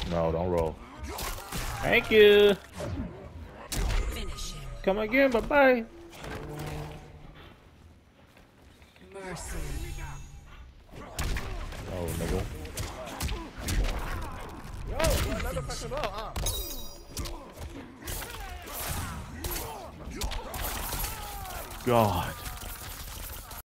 No, don't roll. Thank you. Finish him. Come again, bye bye. Mercy. Oh, nigga. God.